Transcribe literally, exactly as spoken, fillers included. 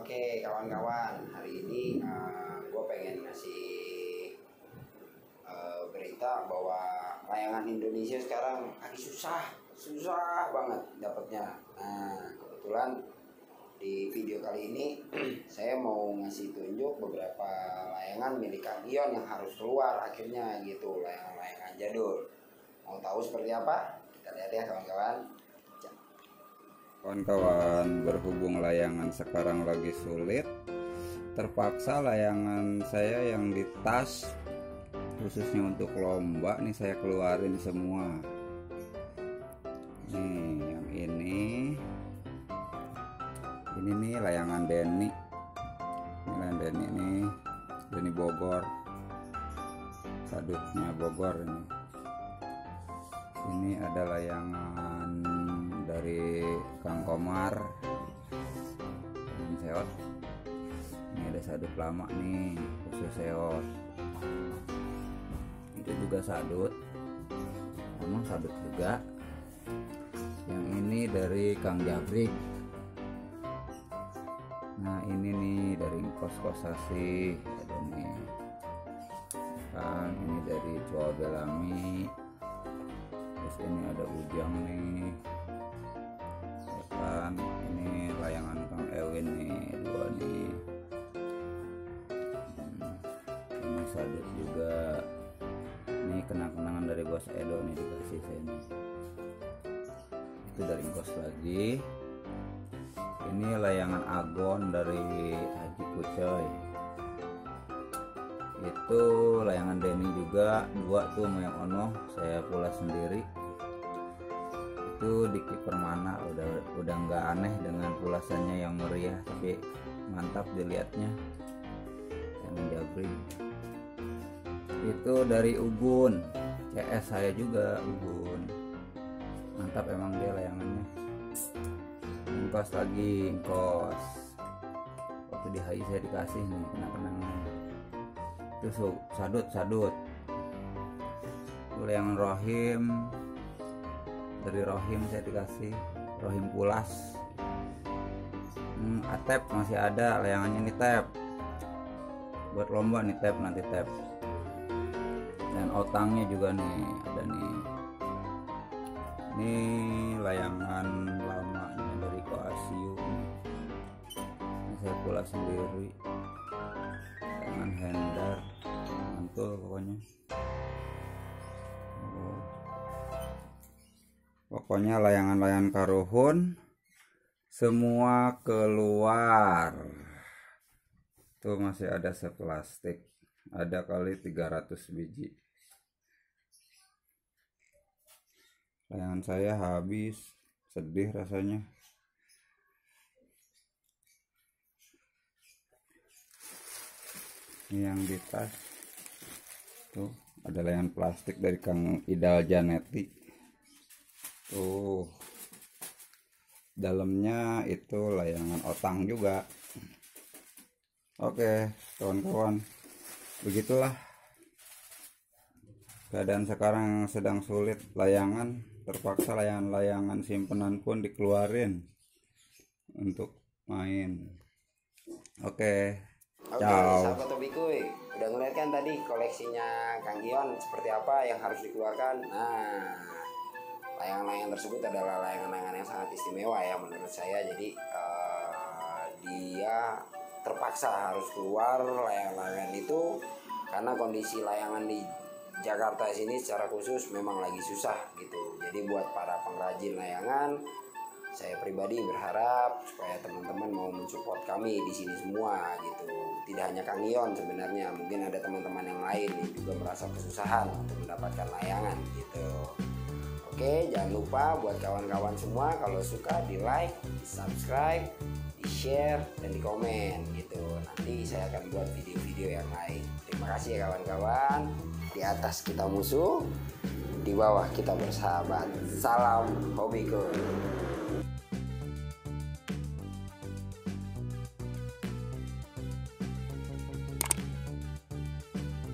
Oke kawan-kawan, hari ini uh, gue pengen ngasih uh, berita bahwa layangan Indonesia sekarang lagi susah, susah banget dapatnya. Nah kebetulan di video kali ini saya mau ngasih tunjuk beberapa layangan milik Kang Ion yang harus keluar akhirnya gitu, layangan-layangan jadul. Mau tahu seperti apa? Kita lihat ya kawan-kawan. Kawan-kawan, berhubung layangan sekarang lagi sulit, terpaksa layangan saya yang di tas khususnya untuk lomba nih saya keluarin semua. Nih yang ini ini nih layangan Denny, ini layangan Denny nih, Denny Bogor, sadutnya Bogor ini. Ini ada layangan dari Kang Komar, ini seot. Ini ada sadut lama nih, khusus seot. Itu juga sadut, emang sadut juga. Yang ini dari Kang Jabrik. Nah ini nih dari Kos Kosasi, ada nih. Kan ini dari Coa Belami. Terus ini ada Ujang nih. Kan ini layangan Kang Ewin nih, dua nih. Hmm, ini sadut juga. Ini kenang-kenangan dari Bos Edo nih dikasih saya nih. Itu dari Kos lagi. Ini layangan Agon dari Haji Kucoy. Itu layangan Denny juga, dua tuh sama yang Ono saya pula sendiri. Itu di kiper mana udah udah nggak aneh dengan pulasannya yang meriah, tapi mantap dilihatnya. Yang Jabri itu dari Ugun, C S saya juga Ugun, mantap emang dia layangannya. Ingkos lagi, ingkos waktu di H I saya dikasih nih kenang-kenangan. Itu sadut sadut itu layangan Rohim, dari Rohim saya dikasih, Rohim Pulas. hmm, Atep masih ada layangannya nih, tep buat lomba nih, tep nanti tep. Dan otangnya juga nih ada nih. Ini layangan lamanya dari Koasiu nih. Ini saya pula sendiri, layangan Hendar, mantul pokoknya. Oh. Pokoknya layangan-layangan karuhun semua keluar. Tuh masih ada seplastik, ada kali tiga ratus biji. Layangan saya habis, sedih rasanya. Ini yang di tas tuh ada layangan plastik dari Kang Idal Janeti. Tuh dalamnya itu layangan otang juga. Oke kawan-kawan, begitulah keadaan sekarang sedang sulit layangan, terpaksa layangan-layangan simpenan pun dikeluarin untuk main. Oke, Oke, ciao. sahabat Tobikuy, udah ngeliat kan tadi koleksinya Kang Ion seperti apa yang harus dikeluarkan. Nah, layangan-layangan tersebut adalah layangan-layangan yang sangat istimewa ya menurut saya. Jadi uh, dia terpaksa harus keluar layangan-layangan itu karena kondisi layangan di Jakarta sini secara khusus memang lagi susah gitu. Jadi buat para pengrajin layangan, saya pribadi berharap supaya teman-teman mau mensupport kami di sini semua gitu. Tidak hanya Kang Ion sebenarnya, mungkin ada teman-teman yang lain yang juga merasa kesusahan untuk mendapatkan layangan gitu. Oke, jangan lupa buat kawan-kawan semua kalau suka di like, di subscribe, di share, dan di komen gitu. Nanti saya akan buat video-video yang lain. Terima kasih ya kawan-kawan. Di atas kita musuh, di bawah kita bersahabat. Salam hobiku.